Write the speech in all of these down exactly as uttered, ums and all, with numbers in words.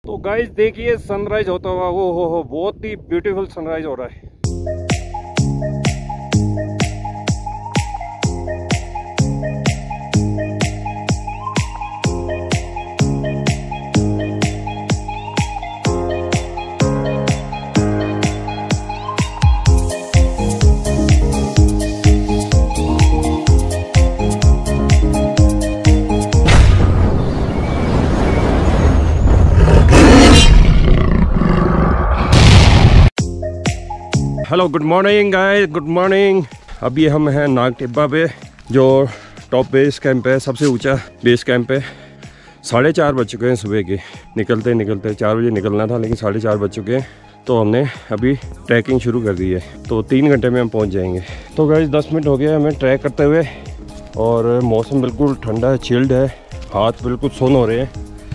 तो गाइस देखिए सनराइज होता हुआ, वो हो हो बहुत ही ब्यूटीफुल सनराइज हो रहा है। Hello good morning guys, good morning. अभी हम हैं नाग टिब्बा पे, जो टॉप बेस कैंप है, सबसे ऊंचा बेस कैंप है। साढ़े चार बज चुके हैं सुबह के, निकलते निकलते चार बजे निकलना था लेकिन साढ़े चार बज चुके हैं। तो हमने अभी ट्रैकिंग शुरू कर दी है, तो तीन घंटे में हम पहुंच जाएंगे। तो गाइस दस मिनट हो गया हमें ट्रैक करते हुए और मौसम बिल्कुल ठंडा है, चिल्ड है, हाथ बिल्कुल सुन्न हो रहे हैं।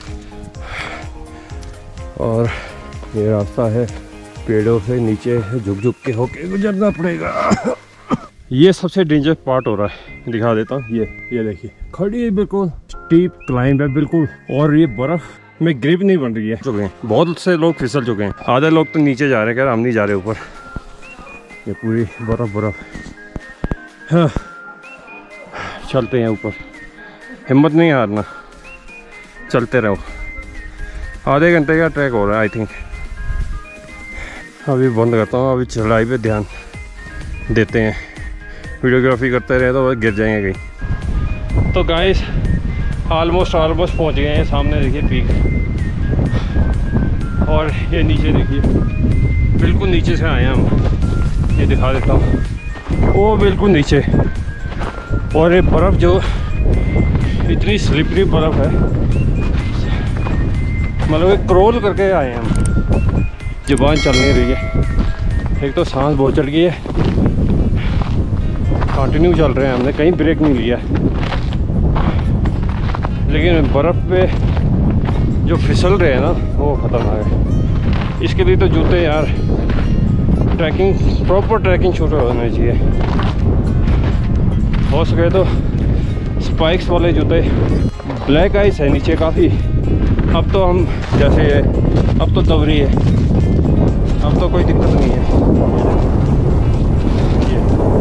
और ये रास्ता है पेड़ों से नीचे झुक झुक के होके गुजरना पड़ेगा। ये सबसे डेंजर पार्ट हो रहा है, दिखा देता हूँ। ये ये देखिए खड़ी है, बिल्कुल स्टीप क्लाइंब है बिल्कुल, और ये बर्फ में ग्रिप नहीं बन रही है। चुके हैं बहुत से लोग, फिसल चुके हैं, आधे लोग तो नीचे जा रहे हैं, हम नहीं जा रहे ऊपर। ये पूरी बर्फ बर्फ। हाँ चलते हैं ऊपर, हिम्मत नहीं हारना, चलते रहो। आधे घंटे का ट्रैक हो रहा है आई थिंक। अभी बंद करता हूँ, अभी चढ़ाई पे ध्यान देते हैं, वीडियोग्राफी करते रहे तो गिर जाएंगे कहीं। तो गाइस ऑलमोस्ट ऑलमोस्ट पहुँच गए हैं, सामने देखिए पीक, और ये नीचे देखिए, बिल्कुल नीचे से आए हैं हम। ये दिखा देता हूँ, वो बिल्कुल नीचे, और ये बर्फ़ जो इतनी स्लिपरी बर्फ़ है, मतलब क्रॉल करके आए हैं हम। जुबान चल नहीं रही है, एक तो सांस बहुत चढ़ गई है, कंटिन्यू चल रहे हैं, हमने कहीं ब्रेक नहीं लिया। लेकिन बर्फ़ पे जो फिसल रहे हैं ना, वो खतरनाक है। इसके लिए तो जूते यार, ट्रैकिंग प्रॉपर ट्रैकिंग शूज होने चाहिए, हो सके तो स्पाइक्स वाले जूते। ब्लैक आइस है नीचे काफ़ी, अब तो हम जैसे अब तो दबरी है, अब तो कोई दिक्कत नहीं है। ये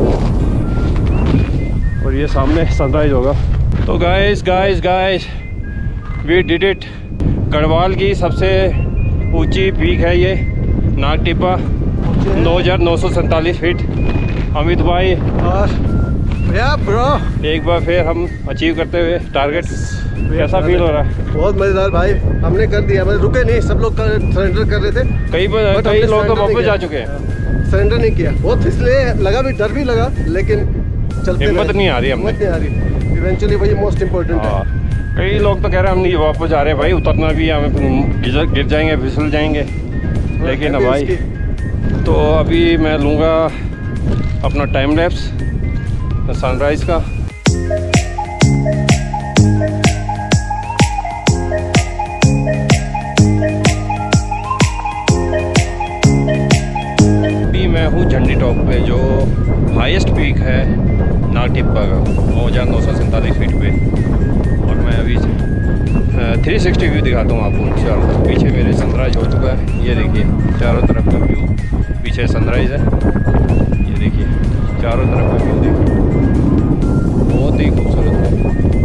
और ये सामने सनराइज होगा। तो guys guys guys we did it. Garhwal की सबसे ऊंची पीक है ये नाग टिब्बा, नौ हज़ार नौ सौ सैंतालीस फीट। अमित भाई या ब्रो, एक बार फिर हम अचीव करते हुए टारगेट, कैसा फील हो रहा है? बहुत मजेदार भाई, हमने कर दिया, मतलब रुके नहीं, सब लोग सरेंडर कर रहे थे। कई कई लोग तो वापस जा चुके हैं, सरेंडर नहीं किया। बहुत फिसले लगा भी, डर भी लगा, लेकिन चलते हिम्मत नहीं आ रही, हिम्मत नहीं आ रही। इवेंचुअली वही मोस्ट इम्पोर्टेंट है। कई लोग तो कह रहे हैं हम नहीं वापस जा रहे भाई, उतरना भी है, हमें गिर जाएंगे, फिसल जाएंगे। लेकिन भाई तो अभी मैं लूँगा अपना टाइम लैप्स सनराइज़ का। अभी मैं हूँ झंडी टॉप पे, जो हाईएस्ट पीक है नाग टिब्बा का, नौ हज़ार नौ सौ सैंतालीस फीट पे। और मैं अभी थ्री सिक्सटी व्यू दिखाता हूँ आपको चारों तरफ। पीछे मेरे सनराइज हो चुका है, ये देखिए चारों तरफ का व्यू, पीछे सनराइज है, ये देखिए चारों तरफ का व्यू देखिए, बहुत ही खूबसूरत है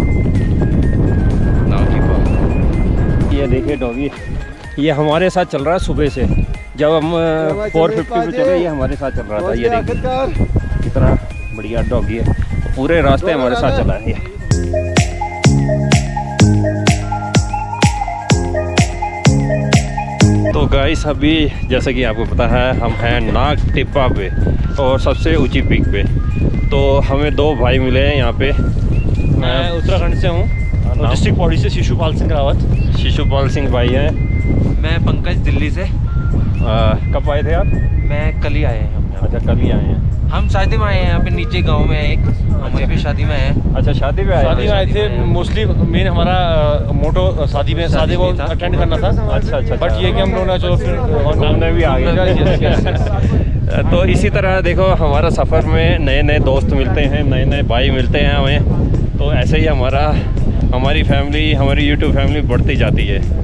नाग टिब्बा। ये देखिए डॉगी, ये हमारे साथ चल रहा है सुबह से, जब हम फोर फिफ्टी पे चले ये हमारे साथ चल रहा था। ये देखिए कितना बढ़िया डॉगी है, पूरे रास्ते हमारे साथ चला है ये। तो गाइस अभी जैसा कि आपको पता है, हम हैं नाग टिब्बा पे और सबसे ऊंची पीक पे। तो हमें दो भाई मिले हैं यहाँ पे। मैं उत्तराखंड से हूँ, डिस्ट्रिक्ट पौड़ी से शिशुपाल सिंह रावत। शिशुपाल सिंह भाई हैं। मैं पंकज दिल्ली से। कब आए थे आप? मैं कल ही आए हैं हम। अच्छा कल ही आए हैं। हम शादी में आए हैं, यहाँ पे नीचे गांव में एक, हम वहीं पे शादी में आए हैं। अच्छा शादी में आए? शादी में आए थे, मोस्टली मेन हमारा मोटो शादी में शादी को अटेंड करना था। अच्छा अच्छा, बट ये कि हम लोगों ने चलो फिर घूमने भी आ गए। तो इसी तरह देखो हमारा सफ़र में नए नए दोस्त मिलते हैं, नए नए भाई मिलते हैं हमें। तो ऐसे ही हमारा हमारी फैमिली, हमारी यूट्यूब फैमिली बढ़ती जाती है।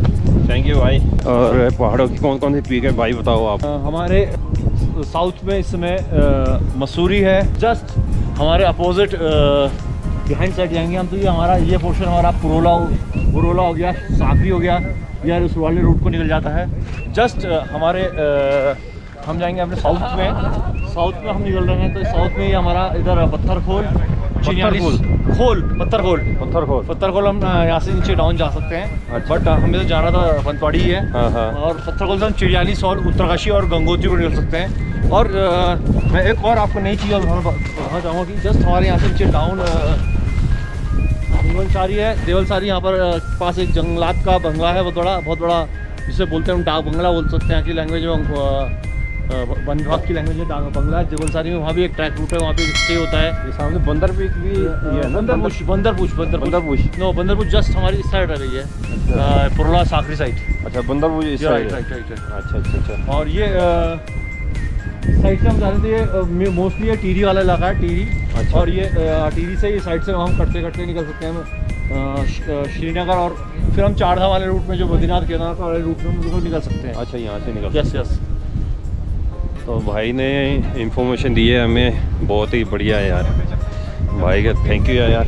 थैंक यू भाई। और पहाड़ों की कौन कौन सी पीक है भाई बताओ आप। हमारे साउथ में इस समय मसूरी है, जस्ट हमारे अपोजिट बिहाइंड साइड जाएंगे हम तो ये हमारा ये पोर्शन हमारा पुरोला पुरोला हो गया, साखरी हो गया, यार उस वाले रूट को निकल जाता है। जस्ट हमारे आ, हम जाएंगे अपने साउथ में, साउथ में हम निकल रहे हैं तो साउथ में ये हमारा इधर पत्थर खोल पत्थर खोल पत्थर खोल पत्थर खोल पत्थर खोल हम यहाँ से नीचे डाउन जा सकते हैं। अच्छा। बट हमें तो जाना था बनपाड़ी है। हाँ हाँ। और पत्थर खोल से हम चिड़ियाली और उत्तरकाशी और गंगोत्री को निकल सकते हैं। और आ, मैं एक और आपको नई चीज़ और बताना चाहूँगा कि जस्ट हमारे यहाँ से नीचे डाउन देवलसारी है। देवलसारी यहाँ पर पास एक जंगलात का बंगला है, बहुत बड़ा बहुत बड़ा, जिसे बोलते हैं हम डाक बंगला बोल सकते हैं यहाँ की लैंग्वेज में, वन विभाग की लैंग्वेज में डाक बंगला है देवलसारी में। वहाँ भी एक ट्रैक रूट है, वहाँ पे स्टे होता है। ये सामने बंदर पीक भी ये है ना, बंदरपुश बंदरपुश बंदरपुश नो बंदरपुश जस्ट हमारी इस साइड रह गई है, पुरला साखरी साइड। अच्छा बंदरपुश इस साइड है। Right right right. अच्छा अच्छा अच्छा। और ये साइड से हम जा रहे थे, ये मोस्टली ये टीरी वाला इलाका है, टीरी। अच्छा। और ये टीरी से ये साइड से हम कटते कटते निकल सकते हैं श्रीनगर, और फिर हम चारधाम वाले रूट में जो बद्रीनाथ केदारनाथ वाले रूट में हम निकल सकते हैं। अच्छा यहाँ से निकल। Yes yes. तो भाई ने इंफॉर्मेशन दी है हमें, बहुत ही बढ़िया है यार, भाई का थैंक यू यार।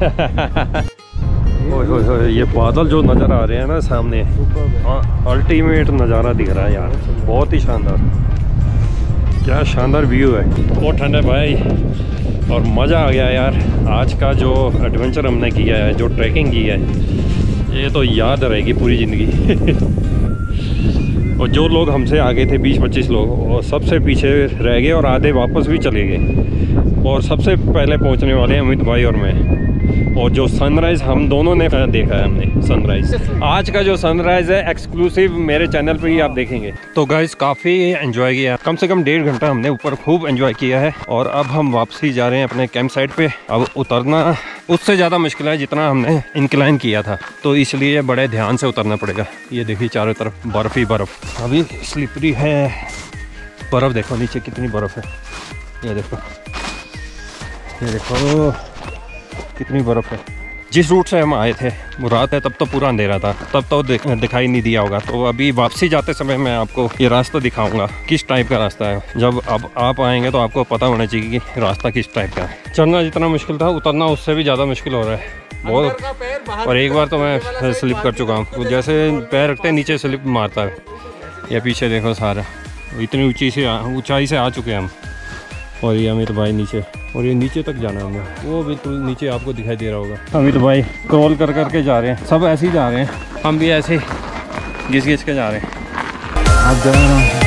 ओए होए होए, ये बादल जो नज़र आ रहे हैं ना सामने, अल्टीमेट नज़ारा दिख रहा है यार, बहुत ही शानदार, क्या शानदार व्यू है। बहुत ठंड है भाई और मज़ा आ गया यार। आज का जो एडवेंचर हमने किया है, जो ट्रैकिंग की है, ये तो याद रहेगी पूरी ज़िंदगी। और जो लोग हमसे आगे थे बीस पच्चीस लोग, और सबसे पीछे रह गए और आधे वापस भी चले गए, और सबसे पहले पहुंचने वाले हैं अमित भाई और मैं। और जो सनराइज़ हम दोनों ने देखा है, हमने सनराइज़, आज का जो सनराइज़ है एक्सक्लूसिव मेरे चैनल पे ही आप देखेंगे। तो गाइस काफ़ी एंजॉय किया, कम से कम डेढ़ घंटा हमने ऊपर खूब एंजॉय किया है। और अब हम वापसी जा रहे हैं अपने कैंप साइट पे। अब उतरना उससे ज़्यादा मुश्किल है जितना हमने इंक्लाइन किया था, तो इसलिए बड़े ध्यान से उतरना पड़ेगा। ये देखिए चारों तरफ बर्फ़ ही बर्फ़, अभी स्लिपरी है, बर्फ़ देखो नीचे कितनी बर्फ़ है, ये देखो ये देखो कितनी बर्फ़ है। जिस रूट से हम आए थे वो रात है, तब तो पूरा अंधेरा था, तब तो दिखाई नहीं दिया होगा। तो अभी वापसी जाते समय मैं आपको ये रास्ता दिखाऊंगा किस टाइप का रास्ता है। जब अब आप आएंगे तो आपको पता होना चाहिए कि रास्ता किस टाइप का है। चलना जितना मुश्किल था, उतरना उससे भी ज़्यादा मुश्किल हो रहा है बहुत। और एक बार तो मैं स्लिप कर चुका हूँ, जैसे पैर रखते हैं नीचे स्लिप मारता है। ये पीछे देखो सारा, इतनी ऊँची से ऊँचाई से आ चुके हैं हम। और ये अमित भाई नीचे, और ये नीचे तक जाना है हमें, वो बिल्कुल नीचे आपको दिखाई दे रहा होगा। अमित भाई क्रॉल कर कर के जा रहे हैं, सब ऐसे ही जा रहे हैं, हम भी ऐसे घिस घिस के जा रहे हैं। आप जा रहे हैं,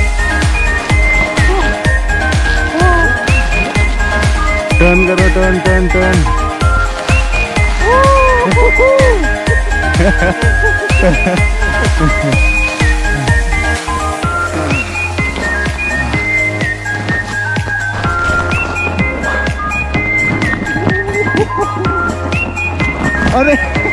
टर्न करो, टर्न टर्न टर्न। अरे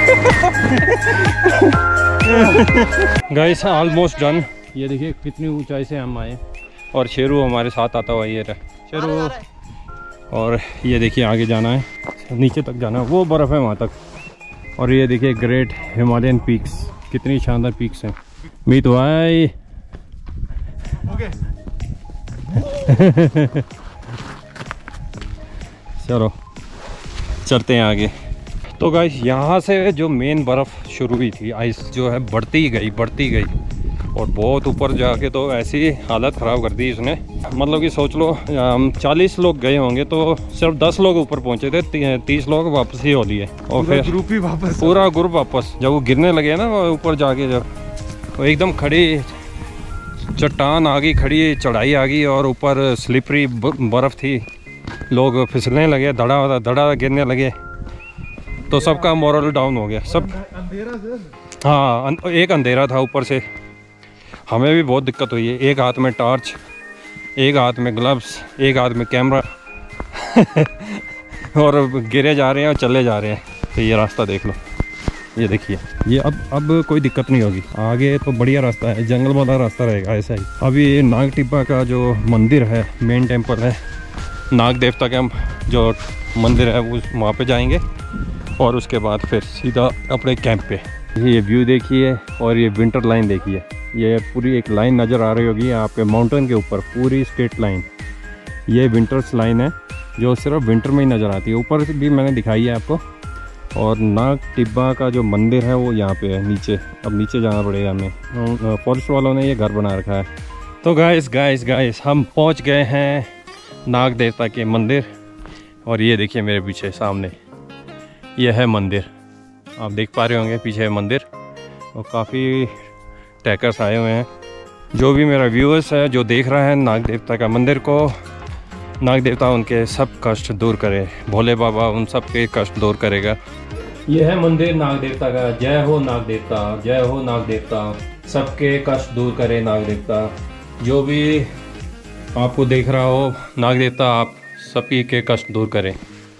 गाइस ऑलमोस्ट डन। ये देखिए कितनी ऊंचाई से हम आए, और शेरू हमारे साथ आता हुआ ये रहा शेरू। और ये देखिए आगे जाना है, नीचे तक जाना है, वो बर्फ़ है वहाँ तक। और ये देखिए ग्रेट हिमालयन पीक्स, कितनी शानदार पीक्स हैं। मीत भाई चलो चलते हैं आगे। तो गाइस यहाँ से जो मेन बर्फ़ शुरू हुई थी, आइस जो है बढ़ती गई बढ़ती गई, और बहुत ऊपर जाके तो ऐसी हालत ख़राब कर दी इसने। मतलब कि सोच लो हम चालीस लोग गए होंगे तो सिर्फ दस लोग ऊपर पहुँचे थे, तीस लोग वापस ही हो लिए। और फिर ग्रुप ही वापस, पूरा ग्रुप वापस। जब वो गिरने लगे ना ऊपर जाके, जब वो एकदम खड़ी चट्टान आ गई, खड़ी चढ़ाई आ गई, और ऊपर स्लिपरी बर्फ़ थी, लोग फिसलने लगे, धड़ा धड़ा गिरने लगे, तो सबका मोरल डाउन हो गया सब। हाँ एक अंधेरा था ऊपर से, हमें भी बहुत दिक्कत हुई है। एक हाथ में टॉर्च, एक हाथ में ग्लव्स, एक हाथ में कैमरा और गिरे जा रहे हैं और चले जा रहे हैं। तो ये रास्ता देख लो, ये देखिए, ये अब अब कोई दिक्कत नहीं होगी, आगे तो बढ़िया रास्ता है, जंगल वाला रास्ता रहेगा ऐसा ही। अभी ये नाग टिब्बा का जो मंदिर है, मेन टेम्पल है, नाग देवता का जो मंदिर है, वो वहाँ पे जाएंगे, और उसके बाद फिर सीधा अपने कैंप पे। ये व्यू देखिए और ये विंटर लाइन देखिए, ये पूरी एक लाइन नज़र आ रही होगी आपके माउंटेन के ऊपर, पूरी स्ट्रेट लाइन। ये विंटर्स लाइन है जो सिर्फ विंटर में ही नज़र आती है। ऊपर भी मैंने दिखाई है आपको। और नाग टिब्बा का जो मंदिर है वो यहाँ पे है नीचे। अब नीचे जाना पड़ेगा हमें, फॉरेस्ट वालों ने ये घर बना रखा है। तो गाइस गाइस गाइस हम पहुँच गए हैं नाग देवता के मंदिर। और ये देखिए मेरे पीछे सामने ये है मंदिर, आप देख पा रहे होंगे पीछे है मंदिर। और काफ़ी ट्रैकर्स आए हुए हैं। जो भी मेरा व्यूअर्स है जो देख रहा है नाग देवता का मंदिर को, नाग देवता उनके सब कष्ट दूर करे, भोले बाबा उन सब के कष्ट दूर करेगा। ये है मंदिर नाग देवता का। जय हो नाग देवता, जय हो नाग देवता, सबके कष्ट दूर करे नाग देवता। जो भी आपको देख रहा हो नाग देवता आप सभी के कष्ट दूर करें।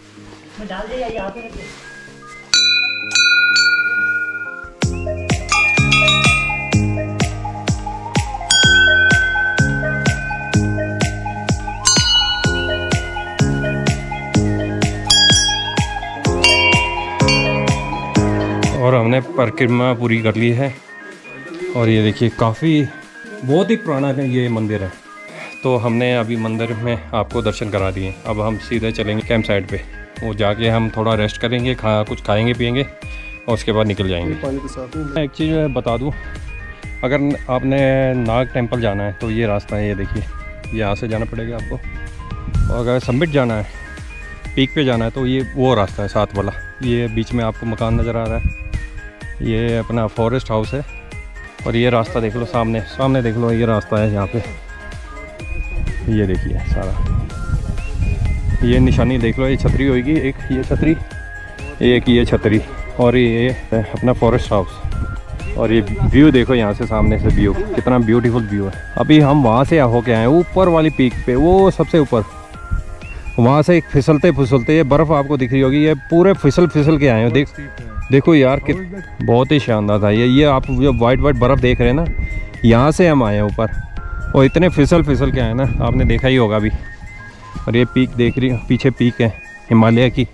और हमने परिक्रमा पूरी कर ली है। और ये देखिए काफ़ी बहुत ही पुराना है ये मंदिर है। तो हमने अभी मंदिर में आपको दर्शन करा दिए। अब हम सीधे चलेंगे कैंप साइड पे, वो जाके हम थोड़ा रेस्ट करेंगे, खा कुछ खाएंगे पिएंगे और उसके बाद निकल जाएंगे। एक चीज़ बता दूँ, अगर आपने नाग टेम्पल जाना है तो ये रास्ता है, ये देखिए यहाँ से जाना पड़ेगा आपको। और अगर समिट जाना है, पीक पे जाना है तो ये वो रास्ता है साथ वाला। ये बीच में आपको मकान नज़र आ रहा है, ये अपना फॉरेस्ट हाउस है। और ये रास्ता देख लो सामने, सामने देख लो ये रास्ता है यहाँ पे, ये देखिए सारा। ये निशानी देख लो, ये छतरी होगी एक, ये छतरी एक, ये छतरी और ये अपना फॉरेस्ट हाउस। और ये व्यू देखो यहाँ से सामने से व्यू, कितना ब्यूटीफुल व्यू है। अभी हम वहाँ से होके आए ऊपर वाली पीक पे, वो सबसे ऊपर, वहाँ से एक फिसलते फिसलते ये बर्फ़ आपको दिख रही होगी, ये पूरे फिसल फिसल के आए हो। देख देखो यार कि बहुत ही शानदार था ये। ये आप जो वाइट वाइट बर्फ़ देख रहे हैं ना, यहाँ से हम आए हैं ऊपर और इतने फिसल फिसल के आए ना, आपने देखा ही होगा अभी। और ये पीक देख रही, पीछे पीक है हिमालय की।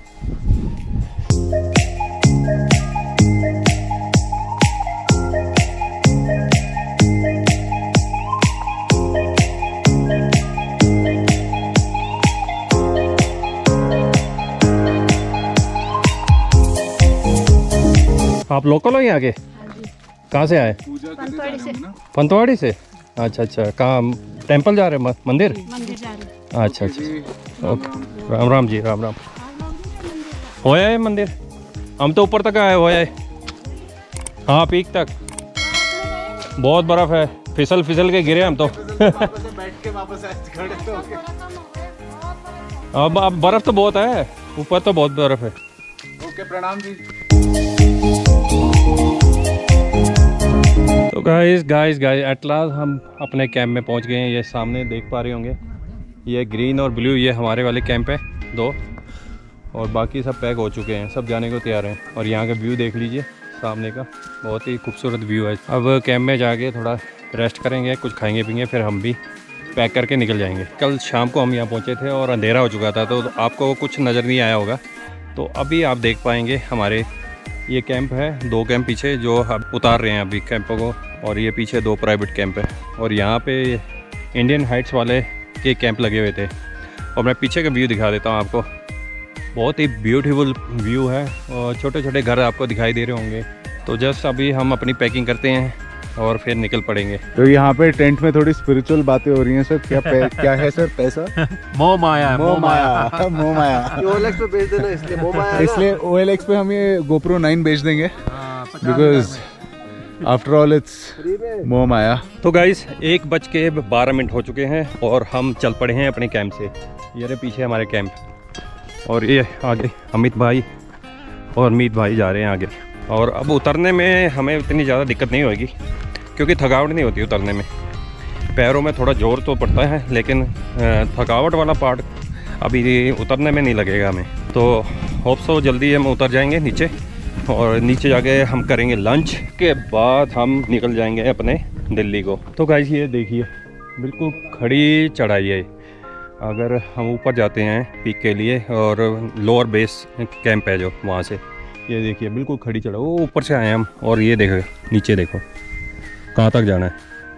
आप लोकल हो यहाँ के? कहाँ से आए? पंतवाड़ी से। पंतवाड़ी से? अच्छा अच्छा। कहाँ टेंपल जा रहे हैं? मंदिर? मंदिर जा रहे। अच्छा अच्छा ओके। राम राम जी, राम राम। होया है मंदिर? हम तो ऊपर तक आए हुए है। हाँ पीक तक बहुत बर्फ है, फिसल फिसल के गिरे हम तो। बैठ के वापस खड़े हो गए। अब अब बर्फ तो बहुत है ऊपर, तो बहुत बर्फ है। ओके प्रणाम जी। तो guys guys guys at last हम अपने कैंप में पहुंच गए हैं। ये सामने देख पा रहे होंगे, ये ग्रीन और ब्लू ये हमारे वाले कैंप है दो, और बाकी सब पैक हो चुके हैं, सब जाने को तैयार हैं। और यहाँ का व्यू देख लीजिए सामने का, बहुत ही खूबसूरत व्यू है। अब कैंप में जाके थोड़ा रेस्ट करेंगे, कुछ खाएंगे पीएंगे, फिर हम भी पैक करके निकल जाएंगे। कल शाम को हम यहाँ पहुँचे थे और अंधेरा हो चुका था, तो आपको कुछ नज़र नहीं आया होगा। तो अभी आप देख पाएंगे हमारे ये कैंप है, दो कैंप पीछे जो अब उतार रहे हैं अभी कैंपों को, और ये पीछे दो प्राइवेट कैंप है। और यहाँ पे इंडियन हाइट्स वाले के कैंप लगे हुए थे। और मैं पीछे का व्यू दिखा देता हूँ आपको, बहुत ही ब्यूटीफुल व्यू है और छोटे छोटे घर आपको दिखाई दे रहे होंगे। तो जस्ट अभी हम अपनी पैकिंग करते हैं और फिर निकल पड़ेंगे। तो यहाँ पे टेंट में थोड़ी स्पिरिचुअल बातें हो रही हैं सर। क्या क्या है सर? पैसा मोह माया, मोह माया, मोह माया। ओएलएक्स पे बेच देना, इसलिए मोह माया है ना। इसलिए ओएलएक्स पे हम ये गोप्रो नाइन बेच देंगे, बिकॉज आफ्टर ऑल इट्स मोह माया। तो गाइस एक बज के बारह मिनट हो चुके हैं और हम चल पड़े हैं अपने कैंप से। ये रहे पीछे हमारे कैंप, और ये आगे अमित भाई और मीत भाई जा रहे हैं आगे। और अब उतरने में हमें इतनी ज़्यादा दिक्कत नहीं होगी, क्योंकि थकावट नहीं होती उतरने में। पैरों में थोड़ा जोर तो पड़ता है, लेकिन थकावट वाला पार्ट अभी उतरने में नहीं लगेगा हमें। तो होप सो जल्दी हम उतर जाएंगे नीचे, और नीचे जाके हम करेंगे लंच, के बाद हम निकल जाएंगे अपने दिल्ली को। तो गाइस ये देखिए बिल्कुल खड़ी चढ़ाई है। अगर हम ऊपर जाते हैं पीक के लिए, और लोअर बेस कैंप है जो वहाँ से, ये देखिए बिल्कुल खड़ी चढ़ा, वो ऊपर से आए हम। और ये देखो नीचे देखो कहाँ तक जाना है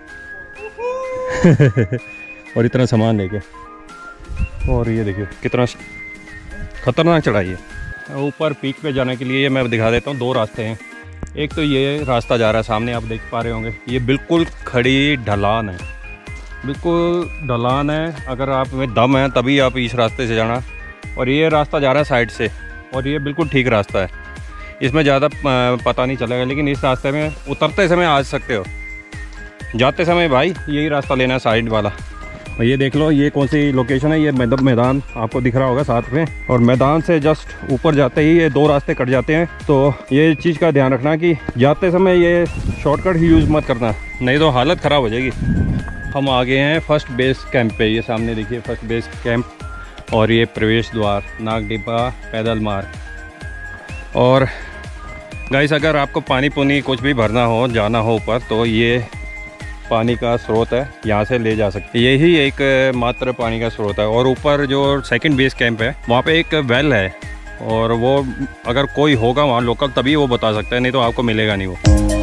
और इतना सामान लेके। और ये देखिए कितना खतरनाक चढ़ाई है। ऊपर पीक पे जाने के लिए मैं दिखा देता हूँ, दो रास्ते हैं। एक तो ये रास्ता जा रहा है सामने, आप देख पा रहे होंगे, ये बिल्कुल खड़ी ढलान है, बिल्कुल ढलान है। अगर आप में दम है तभी आप इस रास्ते से जाना। और ये रास्ता जा रहा है साइड से, और ये बिल्कुल ठीक रास्ता है, इसमें ज़्यादा पता नहीं चलेगा। लेकिन इस रास्ते में उतरते समय आ सकते हो, जाते समय भाई यही रास्ता लेना है साइड वाला। और ये देख लो ये कौन सी लोकेशन है, ये मैदान आपको दिख रहा होगा साथ में। और मैदान से जस्ट ऊपर जाते ही ये दो रास्ते कट जाते हैं। तो ये चीज़ का ध्यान रखना कि जाते समय ये शॉर्टकट ही यूज़ मत करना, नहीं तो हालत ख़राब हो जाएगी। हम आ गए हैं फर्स्ट बेस कैंप पे, ये सामने देखिए फर्स्ट बेस कैंप। और ये प्रवेश द्वार नाग टिब्बा पैदल मार्ग। और गाइस अगर आपको पानी पुनी कुछ भी भरना हो, जाना हो ऊपर, तो ये पानी का स्रोत है, यहाँ से ले जा सकते, यही एक मात्र पानी का स्रोत है। और ऊपर जो सेकंड बेस कैंप है वहाँ पे एक वेल है, और वो अगर कोई होगा वहाँ लोकल तभी वो बता सकता है, नहीं तो आपको मिलेगा नहीं वो।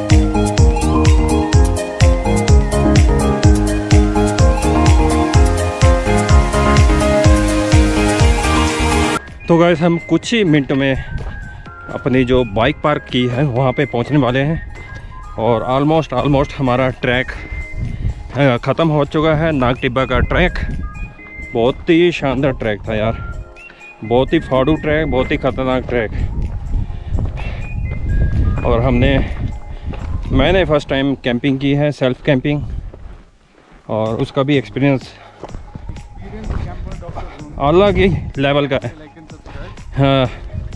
तो गाइस हम कुछ ही मिनट में अपनी जो बाइक पार्क की है वहाँ पे पहुँचने वाले हैं। और ऑलमोस्ट ऑलमोस्ट हमारा ट्रैक ख़त्म हो चुका है। नाग टिब्बा का ट्रैक बहुत ही शानदार ट्रैक था यार, बहुत ही फाड़ू ट्रैक, बहुत ही ख़तरनाक ट्रैक। और हमने मैंने फ़र्स्ट टाइम कैंपिंग की है, सेल्फ कैंपिंग, और उसका भी एक्सपीरियंस अलग ही लेवल का है। हाँ,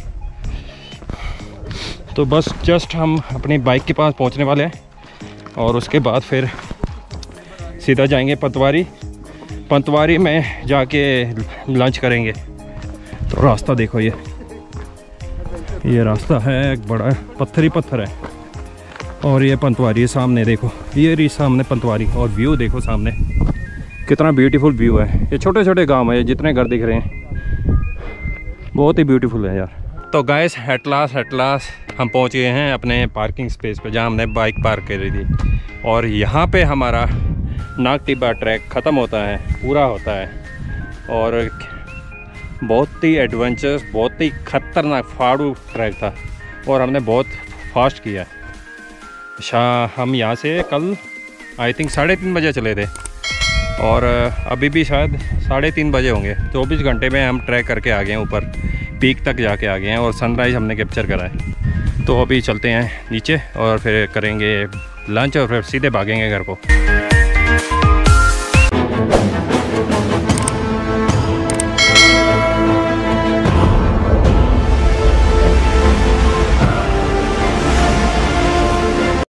तो बस जस्ट हम अपनी बाइक के पास पहुंचने वाले हैं, और उसके बाद फिर सीधा जाएंगे पंतवारी। पंतवारी में जाके लंच करेंगे। तो रास्ता देखो, ये ये रास्ता है, एक बड़ा पत्थर ही पत्थर है। और ये पंतवारी है सामने देखो, ये रही सामने पंतवारी। और व्यू देखो सामने कितना ब्यूटीफुल व्यू है। ये छोटे छोटे गांव है, जितने घर दिख रहे हैं बहुत ही ब्यूटीफुल है यार। तो guys at last at last हम पहुंच गए हैं अपने पार्किंग स्पेस पे, जहां हमने बाइक पार्क करी थी। और यहाँ पे हमारा नाग टिब्बा ट्रैक ख़त्म होता है, पूरा होता है। और बहुत ही एडवेंचरस, बहुत ही खतरनाक फाड़ू ट्रैक था, और हमने बहुत फास्ट किया। अच्छा, हम यहाँ से कल आई थिंक साढ़े तीन बजे चले थे, और अभी भी शायद साढ़े तीन बजे होंगे। चौबीस घंटे में हम ट्रैक करके आ गए हैं, ऊपर पीक तक जाके आ गए हैं, और सनराइज़ हमने कैप्चर करा है। तो अभी चलते हैं नीचे और फिर करेंगे लंच, और फिर सीधे भागेंगे घर को।